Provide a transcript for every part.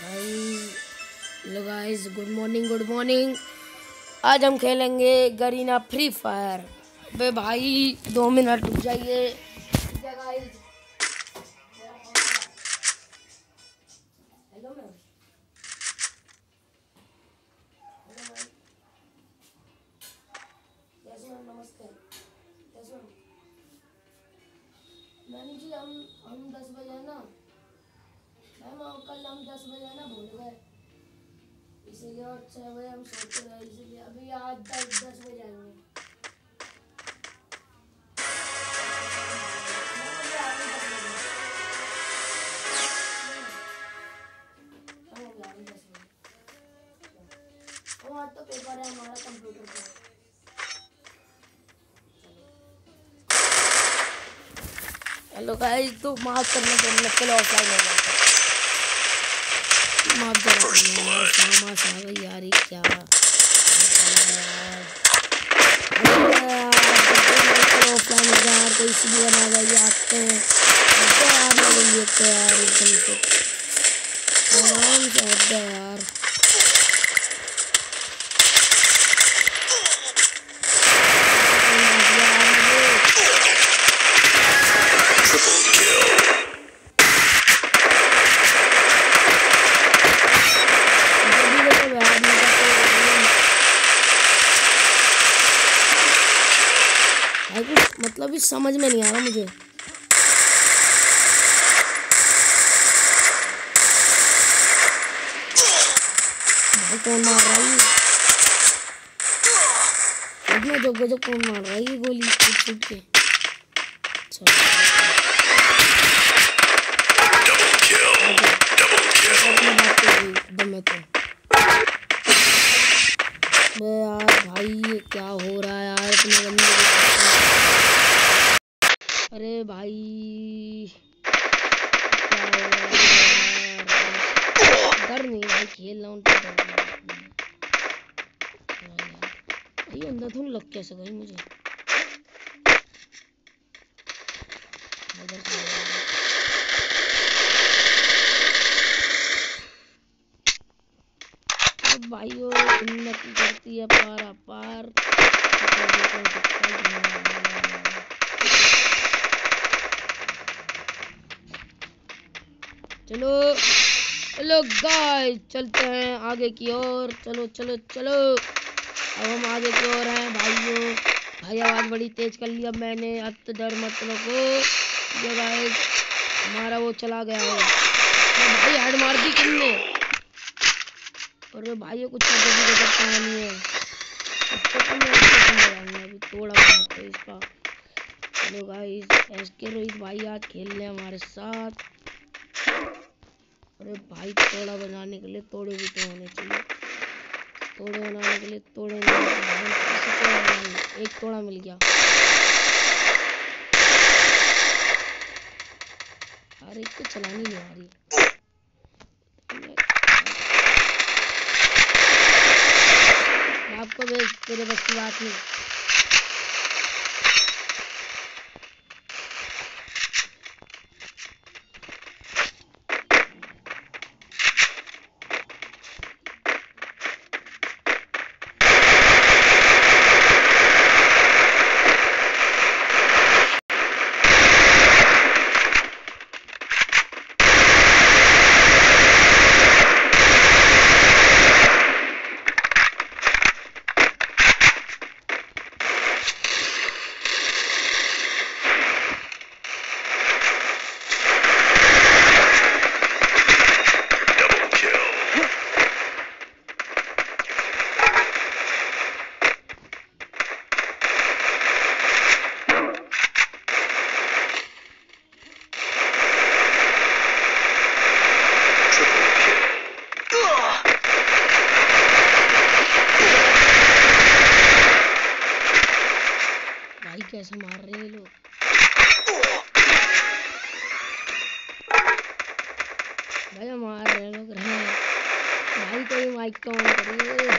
Hello guys, good morning. आज हम खेलेंगे गरीना फ्री फायर। बे भाई 2 मिनट रुक जाइए guys. Hello ma'am, yes ma'am, नमस्ते। Yes ma'am. मैम जी हम 10 बजे ना मैम, कल हम 10 बजे ना भूल गए, इसीलिए और 6 बजे हम सोते रहे, इसीलिए अभी आज 10 बजे आएंगे। आज तो पेपर है हमारा कंप्यूटर का। हेलो गाइस, तो माफ करना तो हम लोग ऑफलाइन हो जाता है। माफ जरा यार, ये क्या ऑफलाइन हो गया यार, कोई सीधी बना गई आते हैं यार, मेरे लिए तो यार एकदम से आराम से होता है यार। मतलब इस समझ में नहीं आ रहा मुझे। भाई कौन मार रहा है ये? जो कौन मार रहा है ये गोली छूट के? यार भाई ये क्या हो रहा है यार अपने बंदे? अरे भाई क्या हो रहा है? डर नहीं भाई, खेल रहा हूँ तो डर नहीं। भाई अंदर थोड़ा लग कैसे गई मुझे? भाइयों हिम्मत करती है पार पार। चलो चलो गाइस, चलते हैं आगे की ओर। चलो चलो चलो, अब हम आगे की ओर हैं भाइयों। भाई आवाज बड़ी तेज कर लिया मैंने, अब तो डर मत लगो। ये गाइस हमारा वो चला गया है। तो भाई हेड मार दी किसने? और भाई कुछ कहानी है, अभी थोड़ा बहुत है इसका। चलो गाइस, एसके रोहित भाई आज खेल रहे हैं हमारे साथ। अरे भाई तोड़ा बनाने के लिए तोड़े भी तो होने चाहिए। तोड़े बनाने के लिए तोड़े नहीं, एक तोड़ा मिल गया। अरे इसको चलानी नहीं आ रही। आपको तेरे बस की बात नहीं। कैसे मार रहे हैं लोग? भाई मार रहे लोग रहे भाई, कोई माइक का ऑन करिए।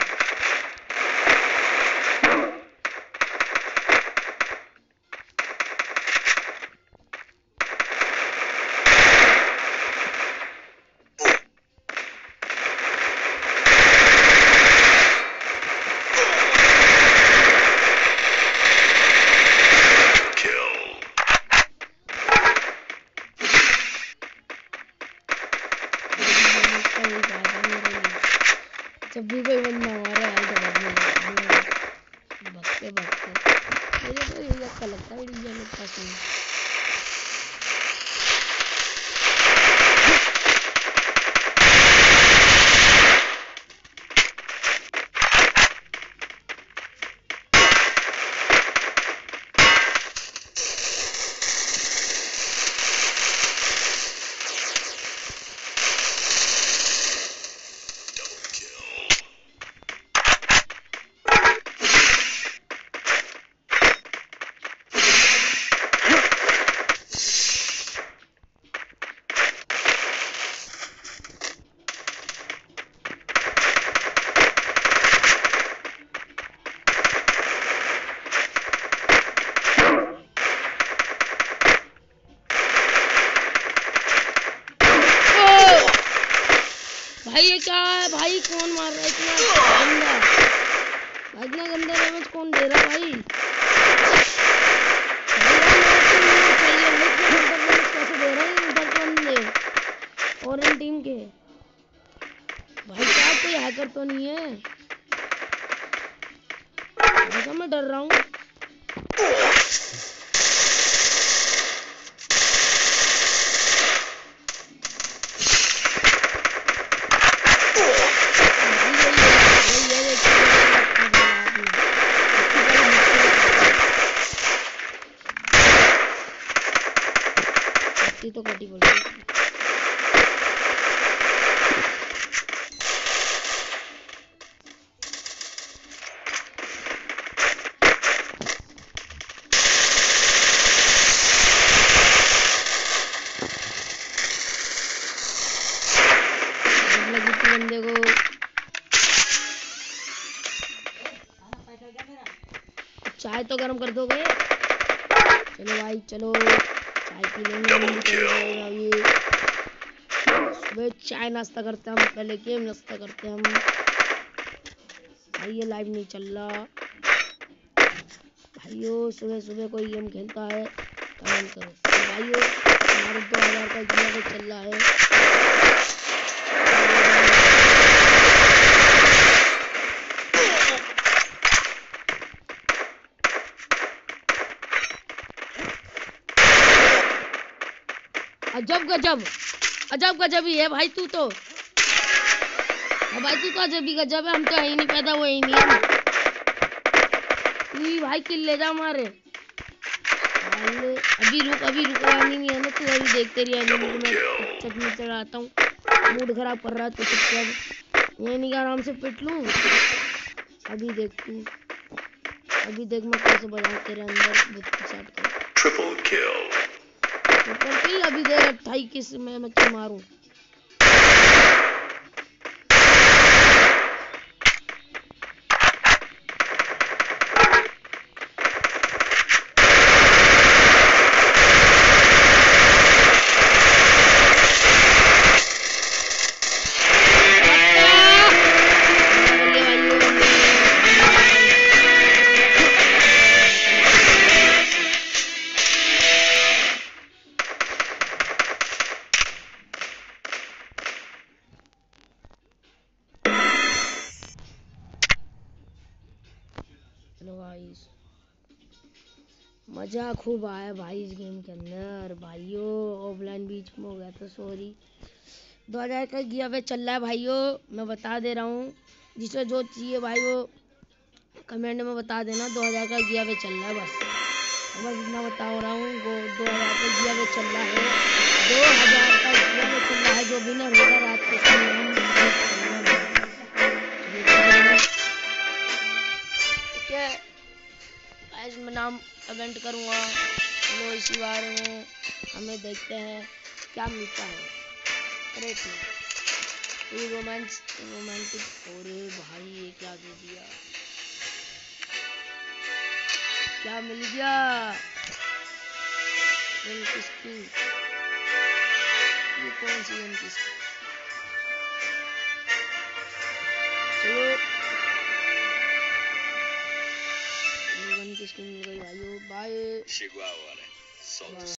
यही फायदा मेरा ही। जब भी कोई बंदा हमारा हेल्थ भरने लगता है भगते भगते मुझे तो यही अच्छा लगता है डीजे में पसंद। भाई ये क्या है भाई? कौन मार रहा है इतना गंदा? भाई इतना गंदा डैमेज कौन दे रहा है भाई? कैसे दे रहे हैं इधर के बंदे और इन टीम के? भाई क्या कोई हैकर तो नहीं है? ऐसा मैं डर रहा हूँ। तो कटी बोल लगी थी बंदे को। चाय तो गर्म कर दोगे? चलो भाई चलो चाय पी लेंगे। सुबह चाय नाश्ता करते हैं हम, पहले गेम नाश्ता करते हैं हम। भाई ये लाइव नहीं चल रहा भाइयों। सुबह सुबह कोई गेम खेलता है कमेंट करो भाइयों। हमारे 2000 का गिव चल रहा है। अजब गजब अजब गजब ही है भाई तू तो। भाई तू तो अजब ही गजब है। हम तो ही नहीं पैदा वो ही नहीं है। तू भाई किल ले जा हमारे। अभी रुक नहीं है ना तू। अभी देखते रहिए मैं चटनी चढ़ाता हूँ। मूड खराब कर रहा है तो चुपचाप ये नहीं आराम से पिट लूँ। अभी देख तू, अभी देख मैं कैसे बजाऊँ तेरे अंदर ट्रिपल किल। अभी देख 28 में मैं क्यों मारूं? हेलो गाइस, मज़ा खूब आया भाई इस गेम के अंदर भाइयों। ऑफलाइन बीच में हो गया था सॉरी। 2000 का गिव अवे चल रहा है भाइयों। मैं बता दे रहा हूँ, जिसे जो चाहिए भाई वो कमेंट में बता देना। 2000 का गिव अवे चल रहा है बस इतना बता रहा हूँ। वो 2000 का गिव अवे चल रहा है। 2000 का गिव अवे चल रहा है। जो विनर होगा रात को मैं नाम कमेंट करूँगा। चलो इसी बारे में हमें देखते हैं क्या मिलता है। अरे रोमांटिक। अरे भाई ये क्या दे दिया? क्या मिल गया? किसकी? ये कौन सी गेम किसकी? चलो किसकी मिल गई भाइयों? बाय।